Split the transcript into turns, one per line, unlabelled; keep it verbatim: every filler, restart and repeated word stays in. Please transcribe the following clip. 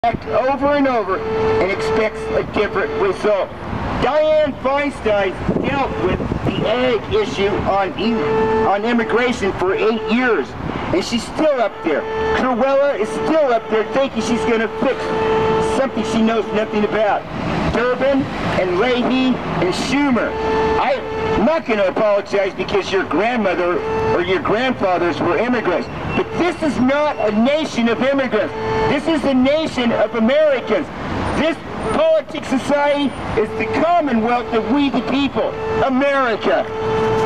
act over and over and expects a different result. Dianne Feinstein dealt with the ag issue on, on immigration for eight years, and she's still up there. Cruella is still up there thinking she's going to fix something she knows nothing about. Durbin and Leahy and Schumer. I'm not going to apologize because your grandmother or your grandfathers were immigrants. But this is not a nation of immigrants. This is a nation of Americans. This politic society is the commonwealth of we the people, America.